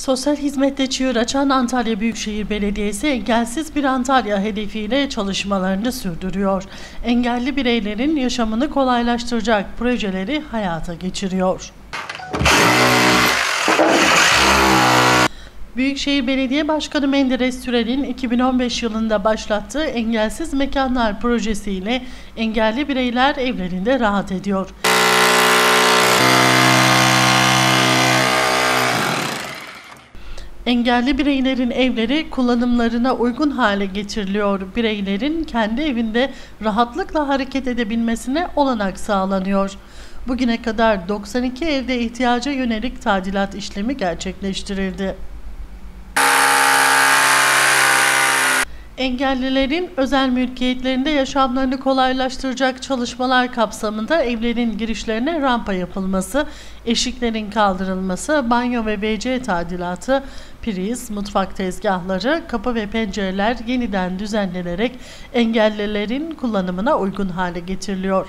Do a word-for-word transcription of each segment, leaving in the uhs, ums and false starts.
Sosyal hizmette çığır açan Antalya Büyükşehir Belediyesi engelsiz bir Antalya hedefiyle çalışmalarını sürdürüyor. Engelli bireylerin yaşamını kolaylaştıracak projeleri hayata geçiriyor. Büyükşehir Belediye Başkanı Menderes Türel'in iki bin on beş yılında başlattığı Engelsiz Mekanlar projesiyle engelli bireyler evlerinde rahat ediyor. Engelli bireylerin evleri kullanımlarına uygun hale getiriliyor. Bireylerin kendi evinde rahatlıkla hareket edebilmesine olanak sağlanıyor. Bugüne kadar doksan iki evde ihtiyaca yönelik tadilat işlemi gerçekleştirildi. Engellilerin özel mülkiyetlerinde yaşamlarını kolaylaştıracak çalışmalar kapsamında evlerin girişlerine rampa yapılması, eşiklerin kaldırılması, banyo ve ve ce tadilatı, priz, mutfak tezgahları, kapı ve pencereler yeniden düzenlenerek engellilerin kullanımına uygun hale getiriliyor.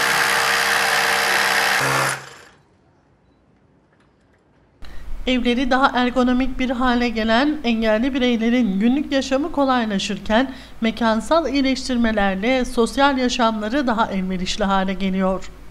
Evleri daha ergonomik bir hale gelen engelli bireylerin günlük yaşamı kolaylaşırken mekansal iyileştirmelerle sosyal yaşamları daha elverişli hale geliyor.